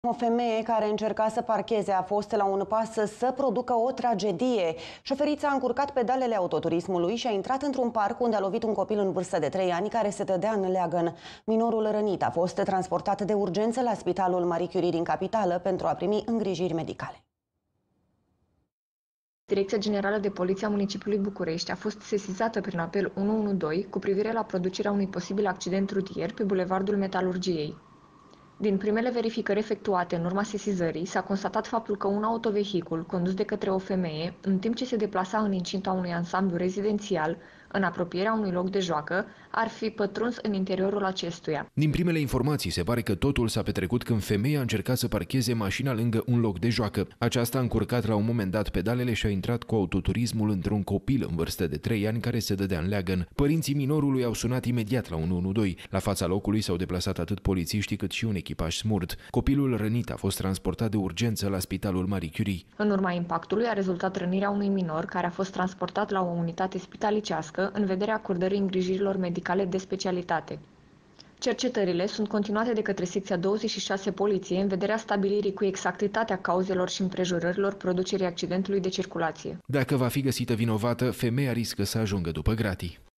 O femeie care încerca să parcheze a fost la un pas să producă o tragedie. Șoferița a încurcat pedalele autoturismului și a intrat într-un parc unde a lovit un copil în vârstă de 3 ani care se dădea în leagăn. Minorul rănit a fost transportat de urgență la Spitalul Marie Curie din capitală pentru a primi îngrijiri medicale. Direcția Generală de Poliție a Municipiului București a fost sesizată prin apel 112 cu privire la producerea unui posibil accident rutier pe Bulevardul Metalurgiei. Din primele verificări efectuate în urma sesizării, s-a constatat faptul că un autovehicul condus de către o femeie, în timp ce se deplasa în incinta unui ansamblu rezidențial, în apropierea unui loc de joacă, ar fi pătruns în interiorul acestuia. Din primele informații, se pare că totul s-a petrecut când femeia a încercat să parcheze mașina lângă un loc de joacă. Aceasta a încurcat la un moment dat pedalele și a intrat cu autoturismul într-un copil în vârstă de 3 ani care se dădea în leagăn. Părinții minorului au sunat imediat la 112. La fața locului s-au deplasat atât polițiștii cât și un echipaj SMURD. Copilul rănit a fost transportat de urgență la Spitalul Marie Curie. În urma impactului a rezultat rănirea unui minor care a fost transportat la o unitate spitalicească în vederea acordării îngrijirilor medicale de specialitate. Cercetările sunt continuate de către secția 26 Poliție în vederea stabilirii cu exactitatea cauzelor și împrejurărilor producerii accidentului de circulație. Dacă va fi găsită vinovată, femeia riscă să ajungă după gratii.